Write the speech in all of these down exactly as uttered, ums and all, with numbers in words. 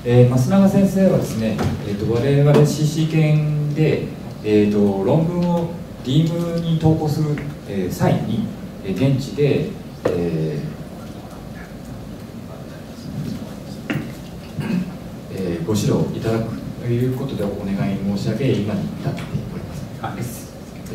えー、増永先生はですね、えー、と我々 シーシー 研で、えー、と論文を ディーム に投稿する、えー、際に、えー、現地で、えーえー、ご指導いただくということでお願い申し上げ、今に至っております。はい、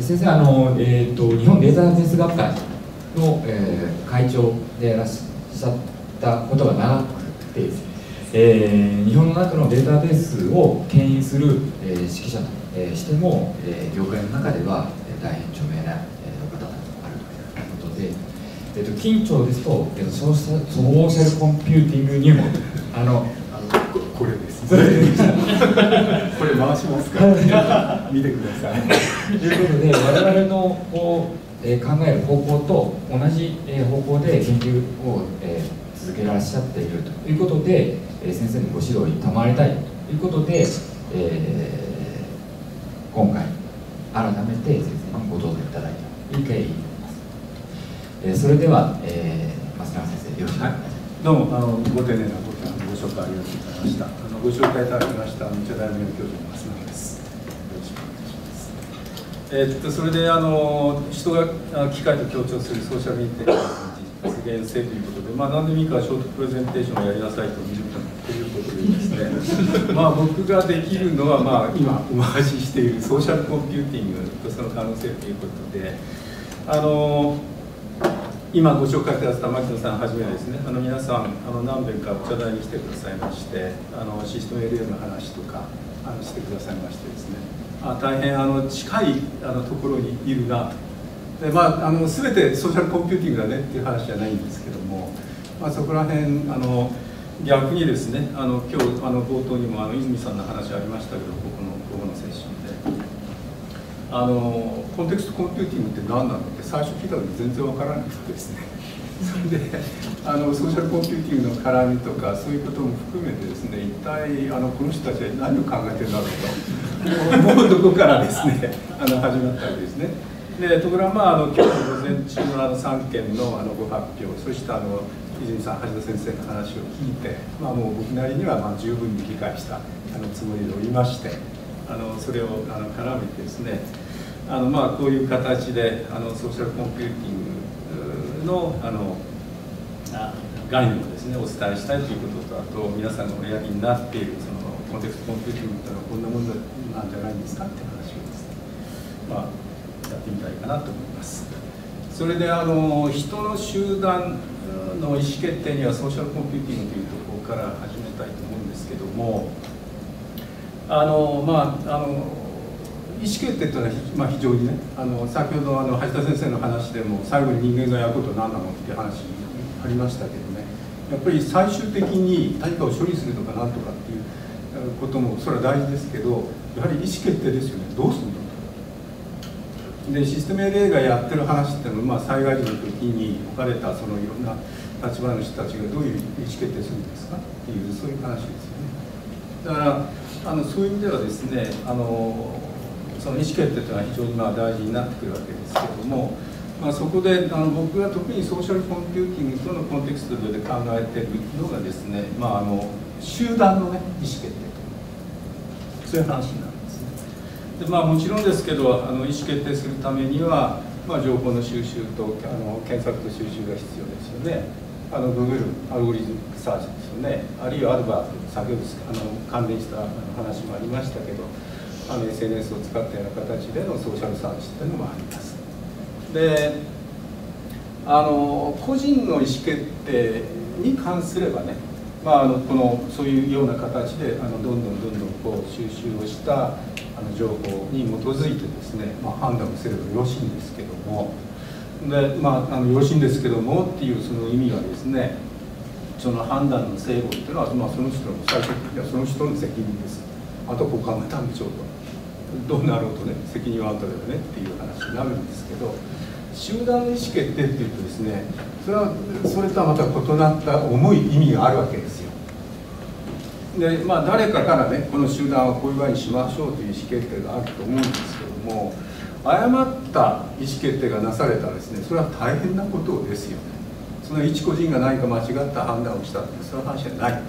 先生、あの、えー、と日本データサイエンス学会の、えー、会長でいらっしゃったことが長くてですね、えー、日本の中のデータベースを牽引する、えー、指揮者と、えー、しても、えー、業界の中では、えー、大変著名な、えー、方であるということで、えー、と近町ですと、えー、とソーシャル、ソーシャルコンピューティング入門、あのこ, これです。これ回しますか見てください。 ということで、我々のこう、えー、考える方向と同じ、えー、方向で研究を、えー、続けらっしゃっているということで、えー、先生にご指導に賜りたいということで、えー、今回改めて先生にご登場いただいたという経緯になります。えー、それでは、えー、増永先生、よろしくお願いします。 どうも、あのご丁寧なごご紹介ありがとうございました。あのご紹介いただきました日大名誉教授の増永です。よろしくお願いします。えー、っとそれであの人が機械と協調するソーシャルインテリジェンス実現性ということで、まあ何でもいいからショートプレゼンテーションをやりなさいとにじゅっぷんということでですね、まあ僕ができるのはまあ今お回ししているソーシャルコンピューティングとその可能性ということで、あの。今ご紹介くださった牧野さんはじめですね、あの皆さんあの何遍かお茶会に来てくださいまして、あのシステム エルエー の話とかあのしてくださいましてですね、あ大変あの近いあのところにいるなで、まあ、あの全てソーシャルコンピューティングだねっていう話じゃないんですけども、まあ、そこら辺あの逆にですね、あの今日あの冒頭にもあの泉さんの話ありましたけど、ここのここのセッションで。あのコンテクストコンピューティングって何なのって最初聞いたのに全然わからなくてですね、それであのソーシャルコンピューティングの絡みとかそういうことも含めてですね、一体あのこの人たちは何を考えてるんだろうと思うとこからですねあの始まったわけですね。でところが、まあ、あの今日の午前中のあのさん件のあのご発表、そしてあの泉さん、橋田先生の話を聞いて、まあ、もう僕なりにはまあ十分に理解したあのつもりでおりまして、あのそれをあの絡めてですね、あのまあこういう形であのソーシャルコンピューティングのあの概念をですねお伝えしたいということと、あと皆さんがおやりになっているそのコンテクストコンピューティングというのはこんなものなんじゃないんですかっていう話をですね、まあ、やってみたいかなと思います。それであの人の集団の意思決定にはソーシャルコンピューティングというところから始めたいと思うんですけども、あのまああの意思決定というのは、まあ、非常にね、あの先ほどあの橋田先生の話でも最後に人間がやることは何なのっていう話ありましたけどね、やっぱり最終的に何かを処理するとか何とかっていうこともそれは大事ですけど、やはり意思決定ですよね。どうするので、システム エルエー がやってる話っていうのは、まあ、災害時の時に置かれたそのいろんな立場の人たちがどういう意思決定するんですかっていうそういう話ですよね。だからあのそういう意味ではですね、あのその意思決定というのは非常にまあ大事になってくるわけですけれども、まあ、そこであの僕が特にソーシャルコンピューティングとのコンテクストで考えているのがですね、まあ、あの集団の、ね、意思決定とそういう話になるんですね。で、まあ、もちろんですけどあの意思決定するためには、まあ、情報の収集とあの検索と収集が必要ですよね。あの Google アルゴリズムサーチですよね。あるいはアルバート、先ほどあの関連した話もありましたけど、あの エスエヌエス を使ったような形でのソーシャルサーチというのもあります。で、あの個人の意思決定に関すればね、まあ、あのこのそういうような形であのどんどんどんどんこう収集をしたあの情報に基づいてですね、まあ、判断をすればよろしいんですけども、で、まあ、あのよろしいんですけどもっていうその意味はですね、その判断の正誤っていうのは、まあ、その人の最終的にはその人の責任です。あとはこう考えたんでしょうと。どうなろうとね、責任はあんただよねっていう話になるんですけど、集団の意思決定っていうとですね、それはそれとはまた異なった重い意味があるわけですよ。で、まあ誰かからね、この集団はこういう場合にしましょうという意思決定があると思うんですけども、誤った意思決定がなされたらですね、それは大変なことですよね。その一個人が何か間違った判断をしたってそういう話じゃない。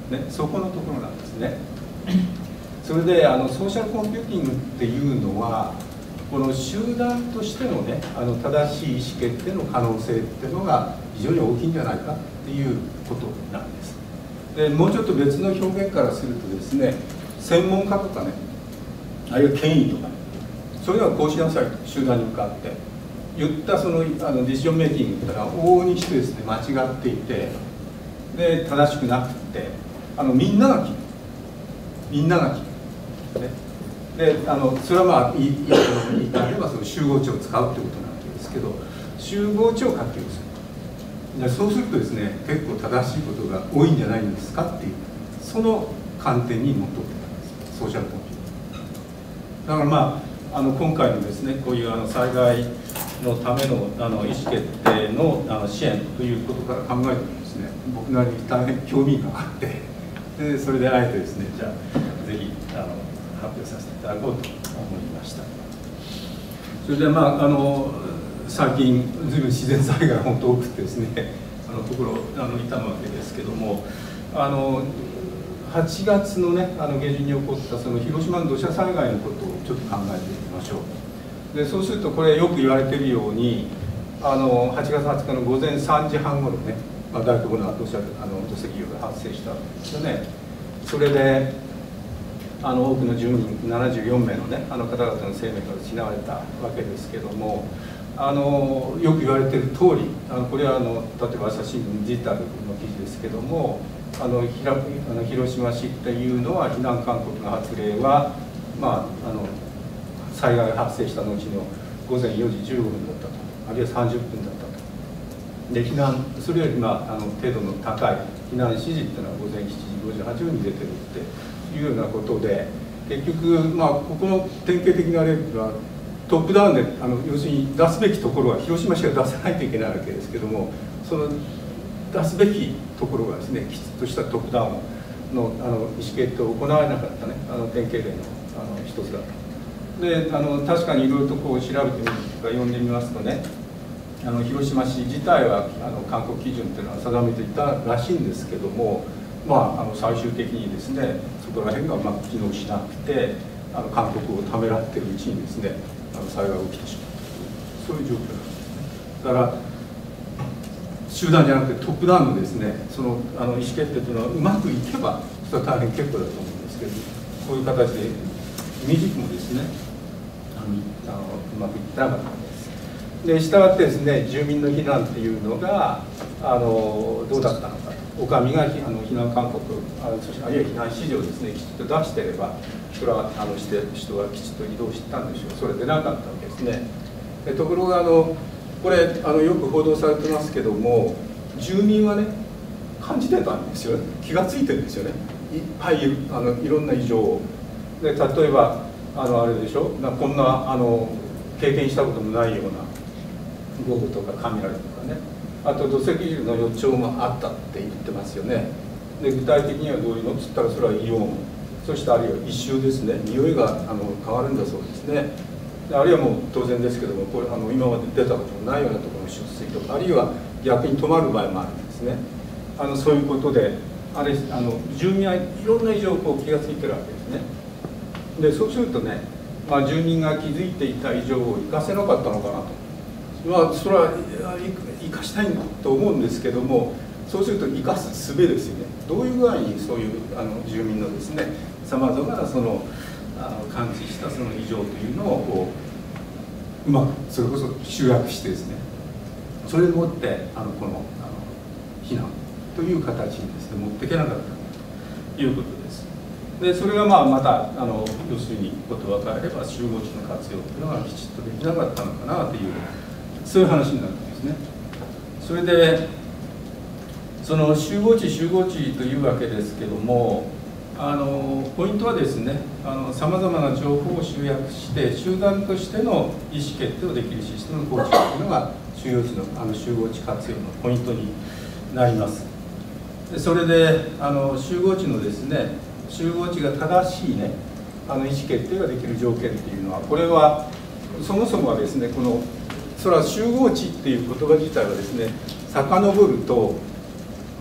ね、そこのところなんですね。それであのソーシャルコンピューティングっていうのはこの集団としてのねあの正しい意思決定の可能性っていうのが非常に大きいんじゃないかっていうことなんです。でもうちょっと別の表現からするとですね、専門家とかね、あるいは権威とかね、そういうのはこうしなさいと集団に向かって言ったそのあのディシジョンメイキングっていうのは往々にしてですね間違っていて、で正しくなくってあのみんなが決めるみんなが決める、ね、であのそれはまあ言い換えればその集合値を使うということなわけですけど、集合値を活用するでそうするとですね結構正しいことが多いんじゃないんですかっていうその観点にのっとってたんですソーシャルコンピューターだからまああの今回のですねこういうあの災害のためのあの意思決定のあの支援ということから考えてもですね僕なりに大変興味があってでそれであえてですねじゃあぜひあの発表させていただこうと思いました。それでまああの最近ずいぶん自然災害が本当多くてですねあのところあの痛むわけですけどもあのはちがつのねあの下旬に起こったその広島の土砂災害のことをちょっと考えてみましょう。でそうするとこれよく言われているようにあのはちがつはつかの午前さんじはんごろね、まあ、大規模な土砂あの土石流が発生したわけですよね。それであの多くの住民ななじゅうよんめいのねあの方々の生命が失われたわけですけどもあのよく言われている通りあのこれはあの例えば朝日新聞デジタルの記事ですけどもあのひらあの広島市っていうのは避難勧告の発令は、まあ、あの災害が発生した後の午前よじじゅうごふんだったとあるいはさんじゅっぷんだったとで避難それより、まあ、あの程度の高い避難指示っていうのは午前しちじごじゅうはっぷんに出てるっていうようなことで結局、まあ、ここの典型的な例はトップダウンであの要するに出すべきところは広島市が出さないといけないわけですけどもその出すべきところがですねきちっとしたトップダウンのあの意思決定を行われなかったねあの典型例のあの一つだったであの確かにいろいろとこう調べてみるとか読んでみますとねあの広島市自体はあの勧告基準っていうのは定めていたらしいんですけどもまあ、あの最終的にですねそこら辺がうまく機能しなくてあの勧告をためらっているうちにですねあの災害が起きてしまうそういう状況なんですね。だから集団じゃなくてトップダウンのですねそのあの意思決定というのはうまくいけばそれは大変結構だと思うんですけどこういう形でイメージもですねあのあのうまくいってなかったんです。でしたがってですね住民の避難っていうのがあのどうだったのかお上があの避難勧告あるいは避難指示をですねきちっと出していればそれはあのして人はきちっと移動してたんでしょうそれでなかったわけですね。でところがあのこれあのよく報道されてますけども住民はね感じてたんですよね気が付いてるんですよねいっぱいあのいろんな異常をで例えばあのあれでしょなこんなあの経験したこともないような豪雨とか雷とかねあと土石流の予兆もあったって言ってますよね。で具体的にはどういうのっつったらそれはイオンそしてあるいは異臭ですね匂いがあの変わるんだそうですね。あるいはもう当然ですけどもこれあの今まで出たことのないようなところの出水とかあるいは逆に止まる場合もあるんですね。あのそういうことであれあの住民はいろんな異常をこう気が付いてるわけですね。でそうするとね、まあ、住民が気づいていた異常を生かせなかったのかなと。まあ、それは生かしたいと思うんですけどもそうすると生かす術ですよねどういう具合にそういうあの住民のですねさまざまなそのあの感知したその異常というのをこううまくそれこそ集約してですねそれでもってあのこのあの避難という形にですね持っていけなかったということです。でそれがまあまたあの要するにことを変えれば集合値の活用というのがきちっとできなかったのかなというそういう話になるんですね。それでその集合値集合値というわけですけどもあのポイントはですねさまざまな情報を集約して集団としての意思決定をできるシステムの構築というのが集合値のあの集合値活用のポイントになります。でそれであの集合値のですね集合値が正しいねあの意思決定ができる条件っていうのはこれはそもそもはですねこのそれは集合値っていう言葉自体はですね遡ると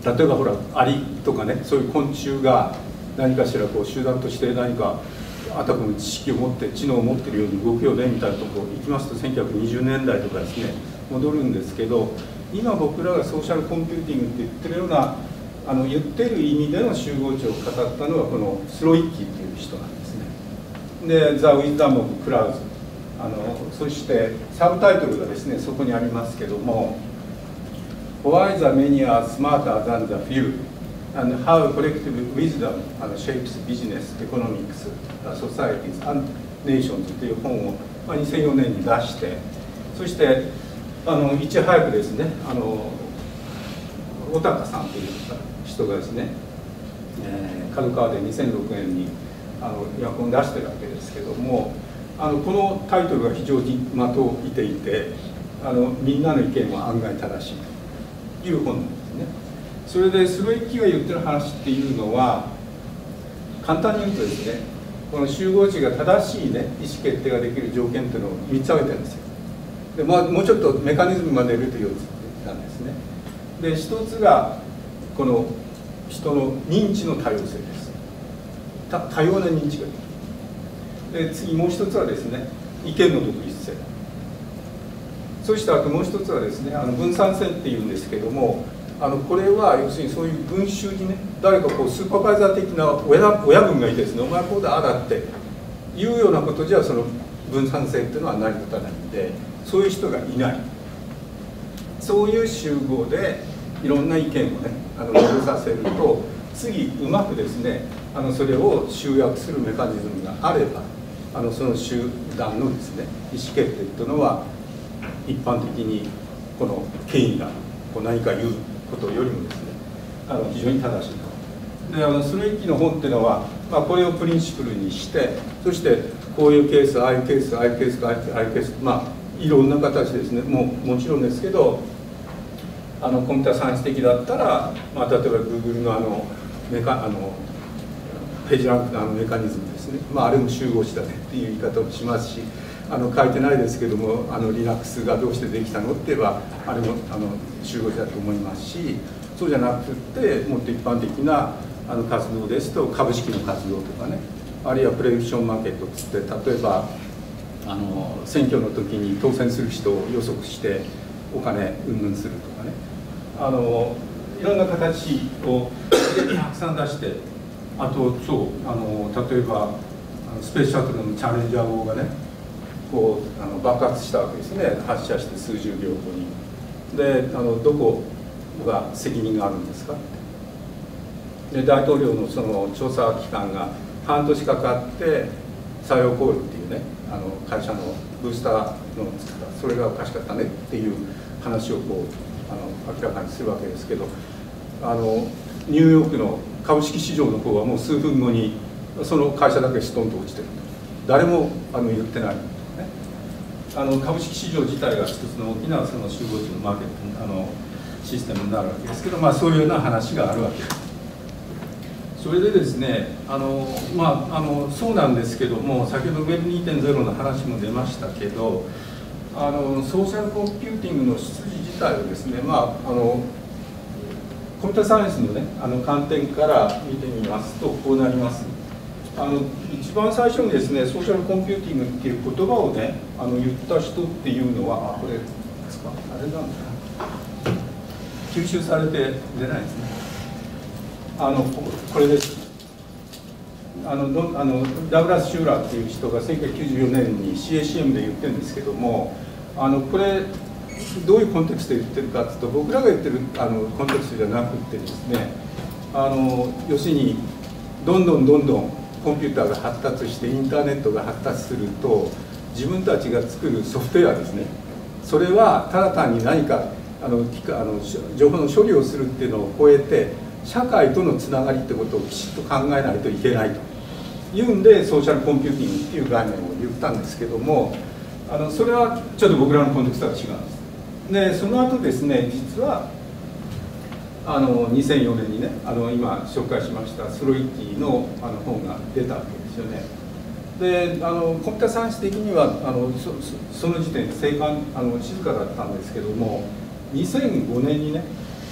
例えばほらアリとかね、そういう昆虫が何かしらこう集団として何かアタックの知識を持って知能を持っているように動くよねみたいなところ行きますとせんきゅうひゃくにじゅうねんだいとかですね戻るんですけど、今僕らがソーシャルコンピューティングって言ってるようなあの言ってる意味での集合値を語ったのはこのスロイッキーという人なんですね。で「ザ・ウィズダム・オブ・クラウズ」、あのそしてサブタイトルがですねそこにありますけども「Why the many are smarter than the few and how collective wisdom shapes business, economics, societies and nations」という本をにせんよねんに出して、そしてあのいち早くですねあの小高さんという人がですね、えー、角川でにせんろくねんにあの訳本を出してるわけですけども、あのこのタイトルが非常に的を射ていて、あのみんなの意見は案外正しいという本なんですね。それでスロイッキーが言ってる話っていうのは簡単に言うとですね、この集合値が正しい、ね、意思決定ができる条件っていうのをみっつ挙げてるんですよ。で、まあ、もうちょっとメカニズムまで入れるとよっつなんですね。でひとつがこの人の認知の多様性です。た多様な認知ができる。で次もう一つはですね意見の独立性。そしてあともう一つはですねあの分散性っていうんですけども、あのこれは要するにそういう群衆にね誰かこうスーパーバイザー的な親親分がいてですね、お前こうだああだっていうようなことじゃその分散性っていうのは成り立たないんで、そういう人がいない。そういう集合でいろんな意見をねあの述べさせると、次うまくですねあのそれを集約するメカニズムがあれば、あのその集団のですね意思決定というのは一般的にこの権威がこう何か言うことよりもですねあの非常に正しいと。であのスロイッキーの本っていうのは、まあ、これをプリンシプルにして、そしてこういうケースああいうケースああいうケースああいうケース、まあいろんな形ですね、もうもちろんですけどあのコンピューターサイエンス的だったら、まあ、例えば Google のあのメカあのページランクのあのメカニズムですね、まあ、あれも集合値だねっていう言い方をしますし、あの書いてないですけどもあの Linux がどうしてできたのって言えばあれもあの集合値だと思いますし、そうじゃなくてもっと一般的なあの活動ですと株式の活動とかね、あるいはプレディクションマーケットっつって例えばあの選挙の時に当選する人を予測してお金云々するとかね、あのいろんな形をたくさん出して、あとそうあの例えばスペースシャトルのチャレンジャー号がねこうあの爆発したわけですね、発射して数十秒後に。であのどこが責任があるんですかって。で大統領のその調査期間が半年かかって採用コールっていうねあの会社のブースターの作ったそれがおかしかったねっていう話をこうあの明らかにするわけですけど、あのニューヨークの株式市場の方はもう数分後にその会社だけストンと落ちてると、誰もあの言ってない、ね、あの株式市場自体が一つの大きなその集合値のマーケットあのシステムになるわけですけど、まあ、そういうような話があるわけです。それでですねあの、まあ、あのそうなんですけども、先ほど ウェブにてんゼロ の話も出ましたけど、あのソーシャルコンピューティングの出自自体をですね、まあ、あのコンピューターサイエンスのねあの観点から見てみますとこうなります。あの一番最初にですねソーシャルコンピューティングっていう言葉をねあの言った人っていうのはあこれですかあれなんだ吸収されて出ないですね。あのこれです。あのあのダグラス・シューラーっていう人がせんきゅうひゃくきゅうじゅうよねんに シーエーシーエム で言ってるんですけども、あのこれどういうコンテクストで言ってるかっていうと、僕らが言ってるあのコンテクストじゃなくてですね、あの要するにどんどんどんどんコンピューターが発達してインターネットが発達すると、自分たちが作るソフトウェアですね、それはただ単に何かあのあの情報の処理をするっていうのを超えて社会とのつながりってことをきちっと考えないといけないというんでソーシャルコンピューティングっていう概念を言ったんですけども、あのそれはちょっと僕らのコンテクストは違うんです。でその後ですね、実はあのにせんよねんにねあの今紹介しましたスロイッキーのあの本が出たわけですよね。であのコンピューターサイエンス的にはあの そ, その時点で静観あの静かだったんですけども、にせんごねんにね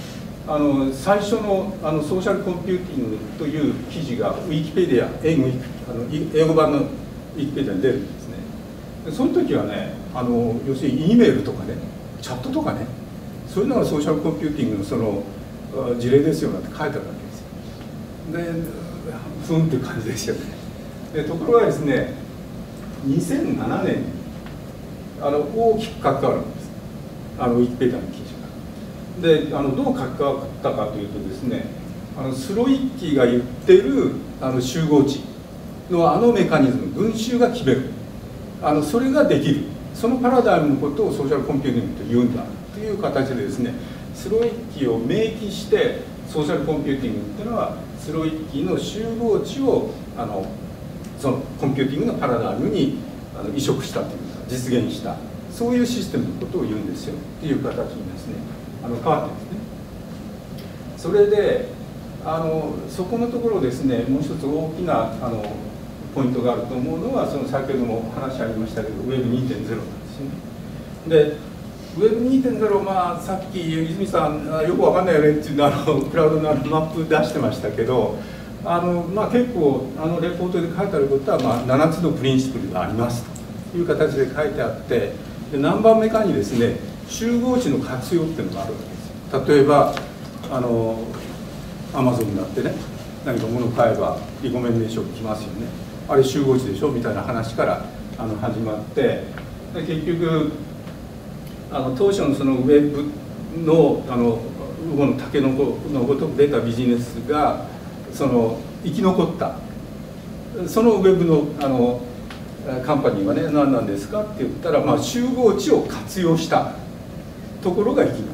あの最初のあのソーシャルコンピューティングという記事がウィキペディア、英語あの英語版のウィキペディアに出るんですね。でその時はね、あの要するに E メールとかね、チャットとかね、そういうのがソーシャルコンピューティングのその事例ですよなんて書いてあるわけですよ。で、ふんっていう感じですよね。でところがですね、にせんななねんにあの大きく関わるんです、あのウィキペディアの記事が。であのどう関わったかというとですね、あのスロイッキーが言っているあの集合値のあのメカニズム、群衆が決める、あのそれができる、そのパラダイムのことをソーシャルコンピューティングと言うんだという形でですね、スロイッキーを明記してソーシャルコンピューティングっていうのはスロイッキーの集合値をあのそのコンピューティングのパラダイムにあの移植したというか実現した、そういうシステムのことを言うんですよっていう形にですね、あの変わってるんですね。それであのそこのところですね、もう一つ大きなあのポイントがあると思うのは、その先ほども話ありましたけど ウェブにてんゼロ なんですよね。でウェブにてんゼロ、まあ、さっき泉さんよくわかんないよねっていうのあのクラウドのマップ出してましたけど、あの、まあ、結構あのレポートで書いてあることは、まあ、ななつのプリンシプルがありますという形で書いてあって、で何番目かにですね、集合値の活用っていうのがあるわけですよ。例えばあのアマゾンになってね、何か物を買えばリコメンデーション来ますよね、あれ集合値でしょみたいな話からあの始まって、で結局あの当初のそのウェブのあのウゴのタケノコのごとく出たビジネスがその生き残った、そのウェブのあのカンパニーはね何なんですかって言ったら、まあ、集合値を活用したところが生き残った、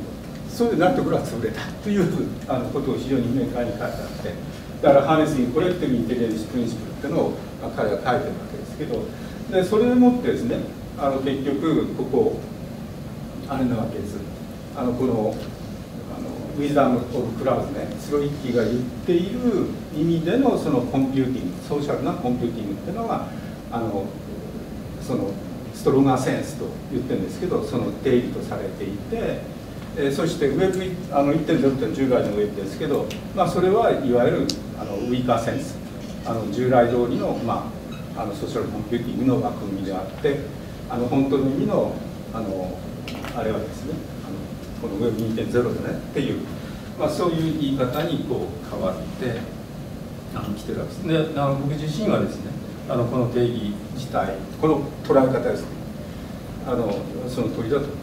それでないところは潰れたというあのことを非常に明快に書いてあって、だからハーネスインコレクティブインテリジェンスプリンシプルっていうのを彼が書いてるわけですけど、でそれをもってですね、あの結局ここあれなわけです。あのこのウィズダム・オブ・クラウズね、スロイッキーが言っている意味でのそのコンピューティング、ソーシャルなコンピューティングっていうのはあのそのストロンガーセンスと言ってるんですけど、その定義とされていて、えー、そしてウェブあの いってんゼロ って従来のウェブですけど、まあ、それはいわゆるあのウィーカーセンス、あの従来通りの、まあ、あのソーシャルコンピューティングの枠組みであって、あの本当の意味のあのあれはですね、この ウェブにてんゼロ だねっていう、まあ、そういう言い方にこう変わってあの来てるわけです。であの僕自身はですね、あのこの定義自体、この捉え方ですね、あのその通りだと思ってます。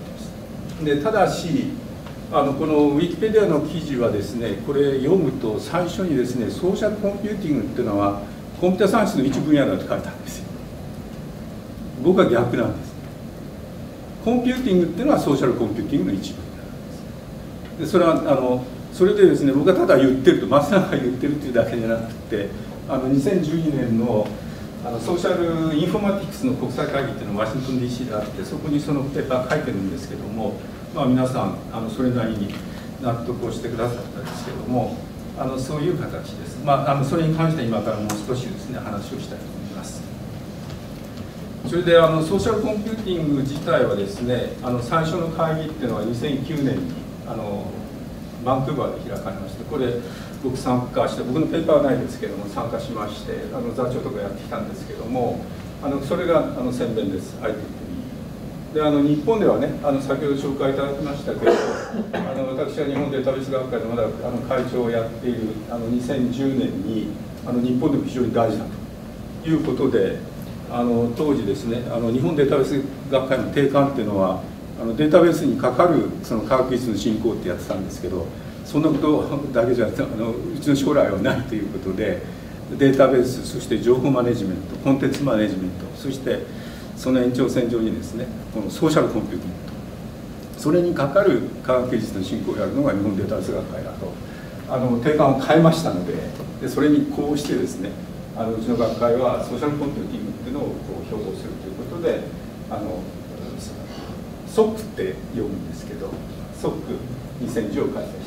でただしあのこのウィキペディアの記事はですね、これ読むと最初にですね、ソーシャルコンピューティングっていうのはコンピューターサイエンスの一分野だと書いてあるんですよ。僕は逆なんです。コンピューティングっていうのはソーシャルコンピューティングの一部。でそれはあのそれでですね、僕がただ言ってると、松永が言ってるっていうだけじゃなくて、あのにせんじゅうにねんのあのソーシャルインフォマティクスの国際会議っていうのがワシントン ディーシー であって、そこにそのペーパー書いてるんですけども、まあ、皆さんあのそれなりに納得をしてくださったんですけども、あのそういう形です。まあ、あのそれに関しては今からもう少しですね話をしたいと思います。それであのソーシャルコンピューティング自体はですね、あの最初の会議っていうのはにせんきゅうねんにあのバンクーバーで開かれまして、これ僕参加して、僕のペーパーはないですけども参加しまして、あの座長とかやってきたんですけども、あのそれがあの宣伝です。アイティーであの日本ではね、あの先ほど紹介いただきましたけど、あの私は日本データベース学会でまだあの会長をやっているあのにせんじゅうねんにあの日本でも非常に大事だということで、あの当時ですね、あの日本データベース学会の定款っていうのはあのデータベースにかかるその科学技術の振興ってやってたんですけど、そんなことだけじゃあのうちの将来はないということで、データベース、そして情報マネジメント、コンテンツマネジメント、そしてその延長線上にですね、このソーシャルコンピューティングと、それにかかる科学技術の振興をやるのが日本データベース学会だとあの定款を変えましたので、でそれにこうしてですね、あのうちの学会はソーシャルコンピューティングっていうのをこう標榜するということで、あの ソック って読むんですけど、ソックにせんじゅうを開催した。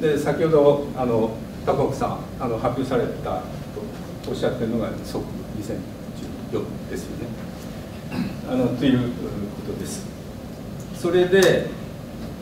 で先ほどあの高岡さんあの発表されたとおっしゃってるのが ソックにせんじゅうよん ですよね。あのということです。それで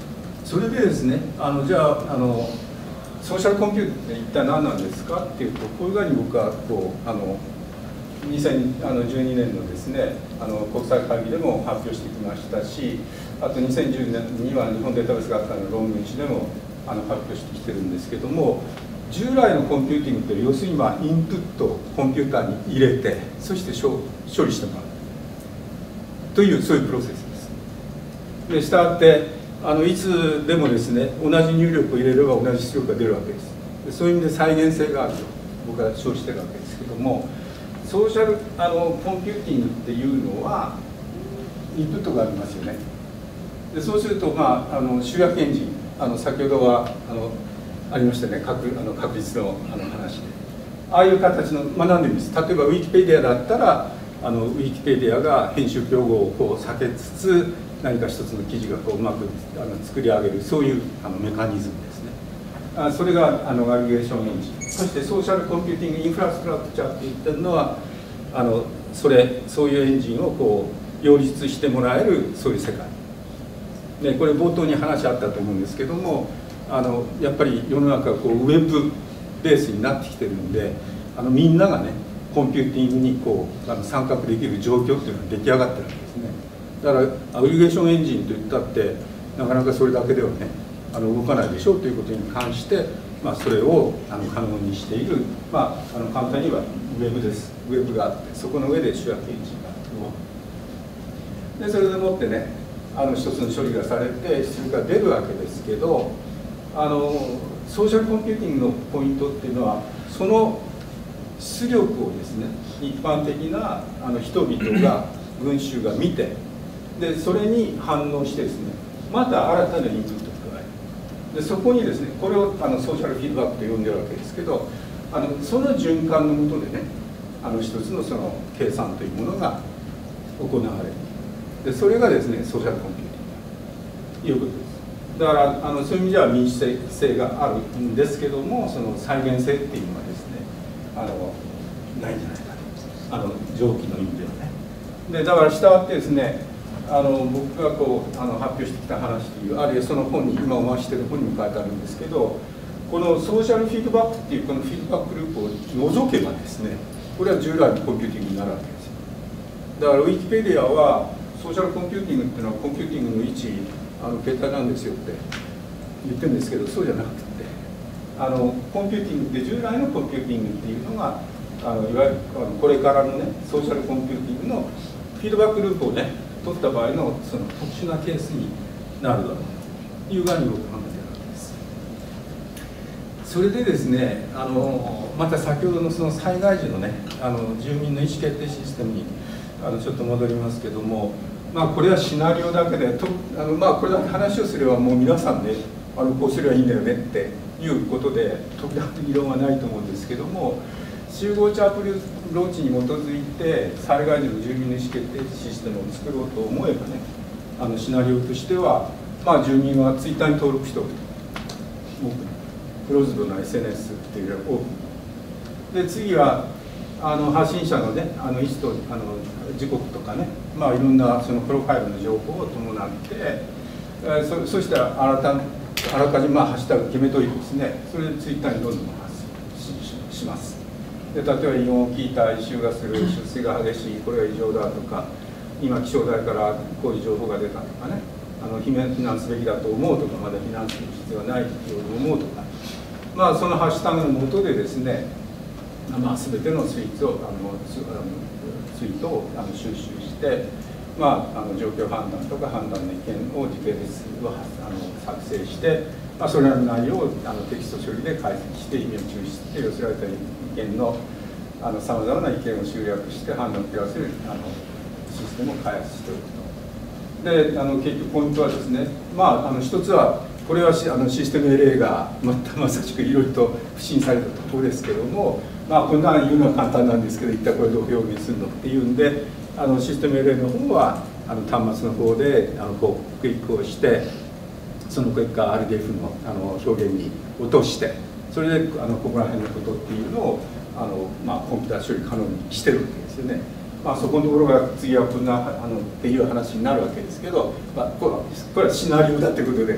それでですね、あのじゃああのソーシャルコンピューターって一体何なんですかっていうと、こういう具合に僕はこうあのにせんじゅうにねんのですね、あの国際会議でも発表してきましたし、あとにせんじゅうねんには日本データベース学会の論文誌でもあの発表してきてるんですけども、従来のコンピューティングって要するにまあインプットをコンピューターに入れて、そして処理してもらうというそういうプロセスです。でしたがってあのいつでもですね、同じ入力を入れれば同じ出力が出るわけです。でそういう意味で再現性があると僕は称してるわけですけども、ソーシャルあのコンピューティングっていうのはインプットがありますよね。でそうすると、まあ、あの集約エンジン、あの先ほどはあのありましたね、確あの確率のあの話で、ああいう形の学んでるんです。例えばウィキペディアだったらあのウィキペディアが編集競合をこう避けつつ何か一つの記事がこううまくあの作り上げる、そういうあのメカニズムですね。あそれがあのアグリゲーションエンジン、そしてソーシャルコンピューティングインフラストラクチャーって言ってるのはあのそれそういうエンジンをこう両立してもらえるそういう世界で、これ冒頭に話あったと思うんですけども、あのやっぱり世の中はこうウェブベースになってきてるんで、あのみんながねコンピューティングにこうあの参画できる状況っていうのが出来上がってるわけですね。だからアグリゲーションエンジンといったってなかなかそれだけではねあの動かないでしょうということに関して、まあ、それをあの可能にしている、まあ、あの簡単にはウェブです。ウェブがあって、そこの上で集約エンジンがあるで、それでもってねあの一つの処理がされて出力が出るわけですけど、あのソーシャルコンピューティングのポイントっていうのはその出力をですね一般的なあの人々が群衆が見て、でそれに反応してですね、また新たなインプットを加える。でそこにですね、これをあのソーシャルフィードバックと呼んでるわけですけど、あのその循環の下でね、あの一つのその計算というものが行われる。でそれがですねソーシャルコンピューティングということです。だからあのそういう意味では民主性があるんですけども、その再現性っていうのはですねあのないんじゃないかと、あの上記の意味ではね。でだからしたがってですね、あの僕がこうあの発表してきた話という、あるいはその本に今お回ししている本にも書いてあるんですけど、このソーシャルフィードバックっていうこのフィードバックループを除けばですね、これは従来のコンピューティングになるわけですよ。だからウィキペディアはソーシャルコンピューティングっていうのはコンピューティングの一あの形態なんですよって言ってるんですけど、そうじゃなくて、あのコンピューティングで従来のコンピューティングっていうのがあのいわゆるあのこれからのねソーシャルコンピューティングのフィードバックループをね取った場合のその特殊なケースになるだろうという具合に僕は考えているわけです。それでですね、あのまた先ほどのその災害時のねあの住民の意思決定システムにあのちょっと戻りますけども、まあこれはシナリオだけでとあのまあこれだけ話をすればもう皆さんねあのこうすればいいんだよねっていうことで時々議論はないと思うんですけども、集合チャープローチに基づいて災害時の住民の意思決定システムを作ろうと思えばね、あのシナリオとしては、まあ、住民はツイッターに登録しておくと、オープンクローズドな エスエヌエス っていうオープンで、次はあの発信者のねあの位置とあの時刻とかね、まあ、いろんなそのプロファイルの情報を伴って、えー、そ, そしたらあらたあらかじめ、まあ、ハッシュタグ決めといてですね、それでツイッターにどんどん発信 し, します。で例えば異音を聞いた、異臭がする、出水が激しい、これは異常だとか、今気象台からこういう情報が出たとかね、あの避難すべきだと思うとか、まだ避難する必要はないと思うとか、まあ、そのハッシュタグのもとでですね、まあ、全てのツイートをあのツツイートをあの収集して、まあ、あの状況判断とか判断の意見を時系列をあの作成して、まあ、それらの内容をあのテキスト処理で解析して意味を抽出して寄せられた意見のさまざまな意見を集約して判断を手合わせるあのシステムを開発しておくと。であの結局ポイントはですね、まあ、あの一つはこれはシあのシステムエレーがまたまさしくいろいろと不信されたところですけども、まあ、こんな言うのは簡単なんですけど、一体これどう表現するのっていうんで、あのシステムエレーの方はあの端末の方であのこうクリックをして、その結果 アールディーエフ の, あの表現に落として、それであのここら辺のことっていうのをあの、まあ、コンピューター処理可能にしてるわけですよね。まあ、そこのところが次はこんなあのっていう話になるわけですけど、まあ、これはシナリオだということで、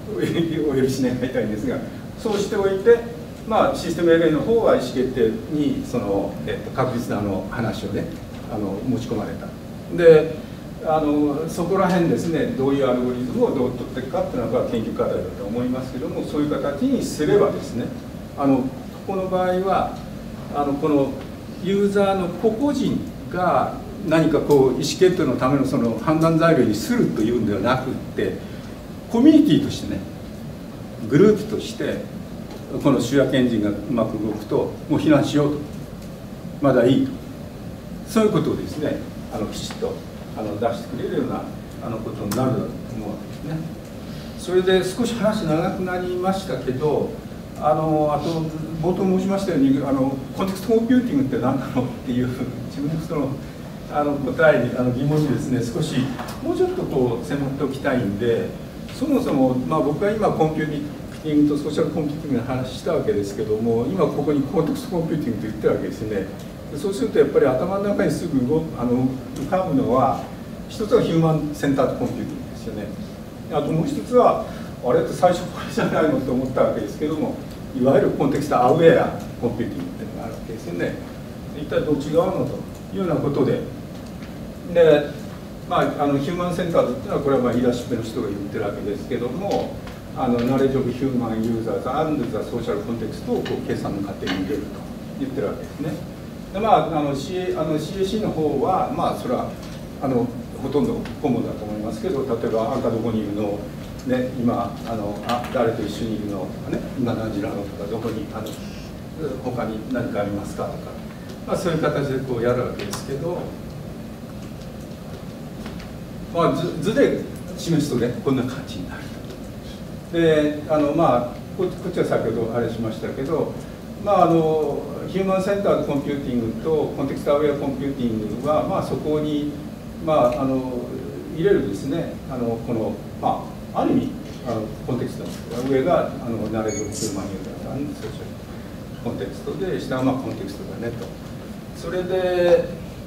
お許し願いたいんですが、そうしておいて、まあ、システム エルエー の方は意思決定にその、えっと、確実なあの話をねあの持ち込まれた。であのそこら辺ですね、どういうアルゴリズムをどう取っていくかっていうのが研究課題だと思いますけども、そういう形にすればですね、あのここの場合はあのこのユーザーの個々人が何かこう意思決定のためのその判断材料にするというんではなくって、コミュニティとしてね、グループとしてこの集約エンジンがうまく動くともう避難しようと、まだいいと、そういうことをですねあのきちっとあの出してくれるようなあのことになるだろうと思うわけですね。それで少し話長くなりましたけど、あのあと冒頭申しましたようにあのコンテクストコンピューティングって何なのっていう自分のそのあの答えにあの疑問にですね少しもうちょっとこう迫っておきたいんで、そもそも、まあ、僕は今コンピューティングとソーシャルコンピューティングの話したわけですけども、今ここにコンテクストコンピューティングと言ってるわけですね。そうするとやっぱり頭の中にすぐ動あの浮かぶのは、一つはヒューマンセンタードコンピューティングですよね。あともう一つはあれって最初これじゃないのと思ったわけですけども、いわゆるコンテクストアウェアコンピューティングっていうのがあるわけですよね。一体どう違うのというようなことで、で、まあ、あのヒューマンセンタードっていうのはこれはまあリーダーシップの人が言ってるわけですけども、あのナレッジオブヒューマンユーザーズアンドザソーシャルコンテクストをこう計算の過程に入れると言ってるわけですね。でまあ、あの シーエー あの シーエーシー の方は、まあ、それはあのほとんどコモンだと思いますけど、例えばあんたどこにいるの、ね、今あのあ誰と一緒にいるの、ね、今何時なのとか、どこにあの他に何かありますかとか、まあ、そういう形でこうやるわけですけど、まあ、図, 図で示すとねこんな感じになると。であのまあこっちは先ほどあれしましたけど、まあ、あのヒューマンセンタードコンピューティングとコンテクストアウェアコンピューティングは、まあ、そこに、まあ、あの入れるですね、あのこの、まあ、ある意味あのコンテクストなんですけど、上があのナレッジオブヒューマンユーザーさんのソーシャルコンテクストで、下はまあコンテクストだねと。それで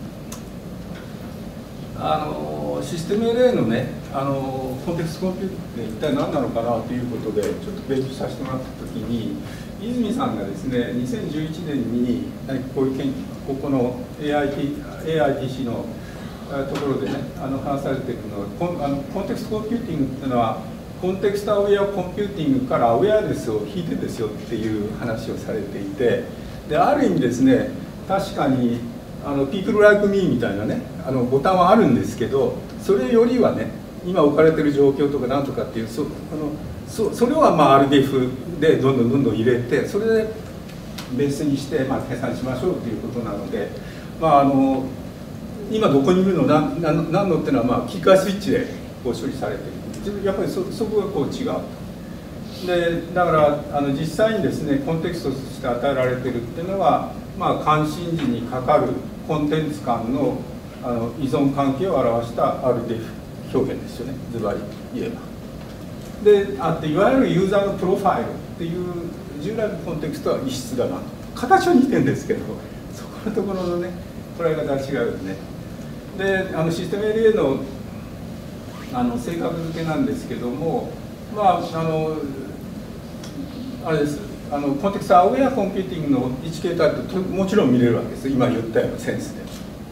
あのシステム エルエー のねあのコンテクストコンピューティングって一体何なのかなということでちょっと勉強させてもらったときに、泉さんがですねにせんじゅういちねんにこういう研究ここの エーアイティーシー のところでねあの話されているのは、コンあのコンテクストコンピューティングっていうのはコンテクストアウェアコンピューティングからアウェアネスを引いてですよっていう話をされていて、である意味ですね確かにあの People Like Me みたいなねあのボタンはあるんですけど、それよりはね今置かれてる状況とかなんとかっていう そ, あの そ, それはまあ アールディーエフ でどんどんどんどん入れて、それでベースにして、まあ、計算しましょうということなので、まあ、あの今どこにいるの何何のっていうのは、まあ、キーカースイッチでこう処理されている。やっぱり そ, そこがこう違うで、だからあの実際にですねコンテクストとして与えられているっていうのは、まあ、関心時にかかるコンテンツ間 の, あの依存関係を表した アールディーエフ 表現ですよね、ズバリ言えば。であっていわゆるユーザーのプロファイルっていう従来のコンテクストは異質だなと、形は似てるんですけどそこのところのね捉え方は違うよね。であのシステム エルエー のあの正確付けなんですけども、まああのあれですあのコンテクストアウェアコンピューティングの位置形態ってもちろん見れるわけです、今言ったようなセンスで。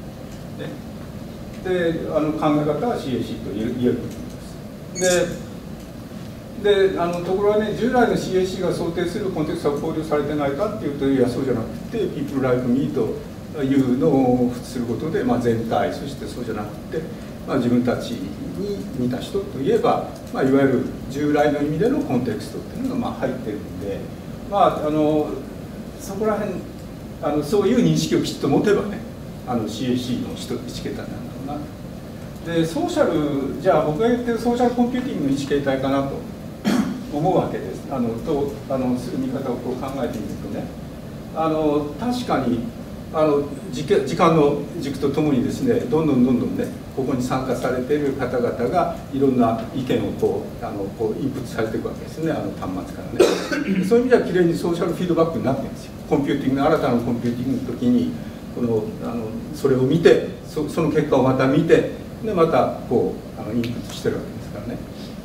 で, であの考え方は シーエーシー と言えると思います。でであのところがね、従来の シーエーシー が想定するコンテクストが考慮されてないかっていうと、いやそうじゃなくて People Like Me というのをすることで、まあ、全体、そしてそうじゃなくて、まあ、自分たちに似た人といえば、まあ、いわゆる従来の意味でのコンテクストっていうのがまあ入ってるんで、まあ、あのそこら辺あのそういう認識をきちっと持てばね、あの シーエーシー の位置形態なんだろうな。でソーシャル、じゃあ僕が言ってるソーシャルコンピューティングの位置形態かなと思うわけです。あのとあのする見方をこう考えてみるとね、あの確かにあの 時, 時間の軸とともにですね、どんどんどんどんねここに参加されている方々がいろんな意見をこうあのこうインプットされていくわけですね、あの端末からね。そういう意味ではきれいにソーシャルフィードバックになってるんですよ。コンピューティングの新たなコンピューティングの時にこのあのそれを見て そ, その結果をまた見てでまたこうあのインプットしてるわけですからね。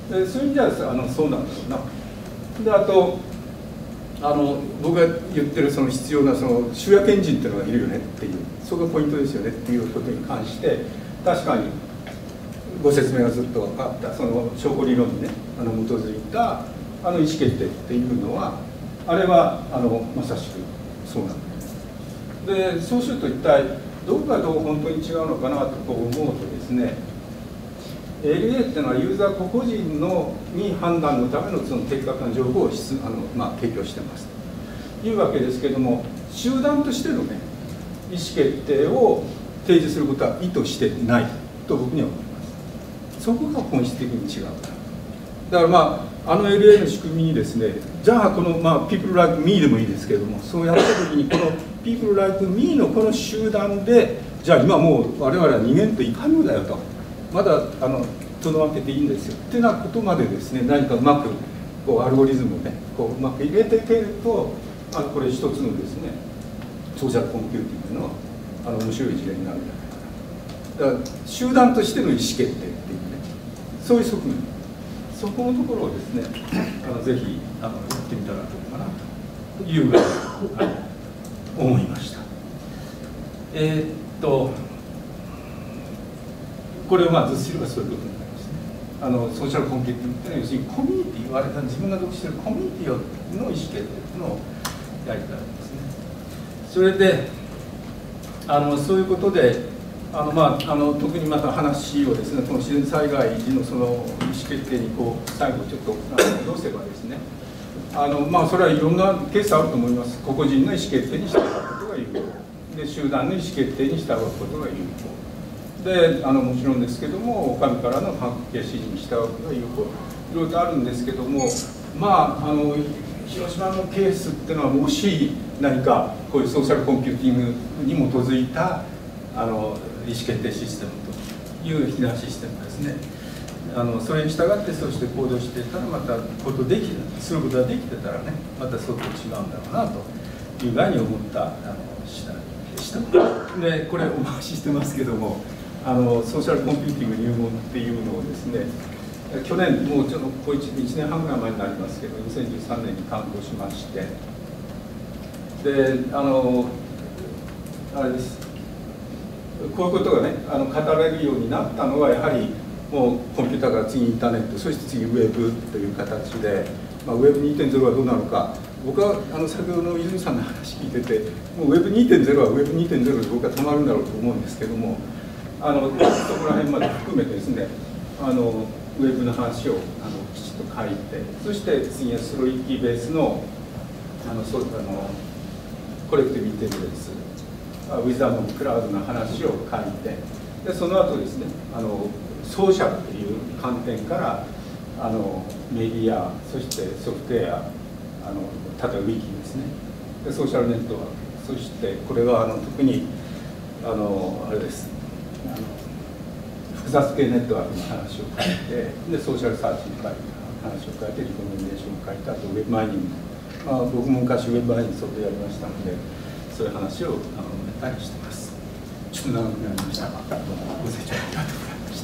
でそういう意味ではあのそうなんだろうな。であとあの僕が言ってるその必要なその集約エンジンっていうのがいるよねっていう、そこがポイントですよねっていうことに関して確かにご説明がずっと分かったその証拠理論にねあの基づいたあの意思決定っていうのはあれはあのまさしくそうなんだ。でそうすると一体どこがどう本当に違うのかなとこう思うとですね、 エルエー っていうのはユーザー個々人のに判断のためのその的確な情報を質あの、まあ、提供してますというわけですけども、集団としてのね意思決定を提示することは意図してないと僕には思います。そこが本質的に違うから。だからまああの エルエー の仕組みにですね、じゃあこの、まあ、People Like Me でもいいですけれども、そうやった時にこの People Like Me のこの集団で、じゃあ今もう我々は人間といかにもだよと、まだあのとどまってていいんですよってなことまでですね、何かうまくこうアルゴリズムをねこううまく入れていけると、あのこれ一つのですねソーシャルコンピューティングのあの面白い事例になるんじゃないかな。だから集団としての意思決定っていうね、そういう側面、そこのところをですねあのぜひあのやってみたらどうかなというぐらい、はい、思いました。えー、っとこれをまあずっしりはそういうことになりますね。あのソーシャルコンピューティングっていうのは要するにコミュニティ、言われた自分が属しているコミュニティの意思決定っていうのをやりたいんですね。それであのそういうことであの、まあ、あの特にまた話をですねこの自然災害時のその意思決定にこう最後ちょっと戻せばですね、あの、まあ、それはいろんなケースあると思います。個々人の意思決定に従うことが有効で、集団の意思決定に従うことが有効で、あのもちろんですけども、お上からの関係指示に従うことが有効、いろいろとあるんですけども、まあ、あの広島のケースっていうのは、もし何かこういうソーシャルコンピューティングに基づいたあの意思決定システムという避難システムですね。あのそれに従ってそうして行動していたら、またことできすることができてたらね、また相当違うんだろうなという具合に思ったあの次第でした。でこれお回ししてますけども、あのソーシャルコンピューティング入門っていうのをですね、去年もうちょっとこう 1, いちねんはんぐらい前になりますけど、にせんじゅうさんねんに刊行しまして、であのあれです、こういうことがねあの語れるようになったのは、やはりもうコンピューターから次インターネット、そして次ウェブという形で、まあ、ウェブ にてんゼロ はどうなのか、僕はあの先ほどの泉さんの話聞いてて、もうウェブ にてんゼロ はウェブ にてんゼロ で僕は止まるんだろうと思うんですけども、あのそこら辺まで含めてですね、あのウェブの話をあのきちっと書いて、そして次はスロイキーベースのあのそうあのコレクティブインテリジェンス、ウィザードクラウドの話を書いて、でその後ですね、あのソーシャルという観点からあのメディア、そしてソフトウェア、あの例えばウィキですね、でソーシャルネットワーク、そしてこれはあの特にあのあれです、あの複雑系ネットワークの話を書いて、でソーシャルサーチに書いた話を書いて、リコメンデーションを書いて、あとウェブマイニング、まあ、僕も昔ウェブマイニング相当やりましたので、そういう話をあのやったりしてます。ちょっと長くなりましたが、どうもご清聴ありがとうございました。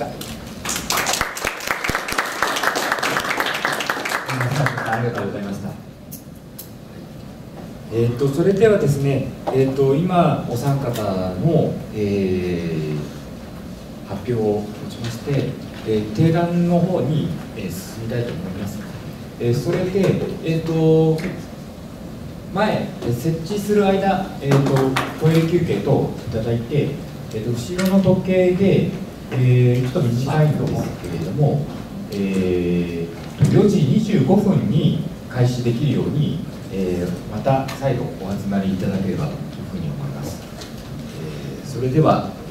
ありがとうございました。えー、とそれではですね、えー、と今お三方の、えー、発表をもちまして、えー、提談の方に、えー、進みたいと思います。えー、それで、えー、と前設置する間、えー、とトイレ休憩等いただいて、えー、と後ろの時計で、えー、ちょっと短いんですけれども、えー、よじにじゅうごふんに開始できるように、えー、また再度お集まりいただければというふうに思います。えー、それでは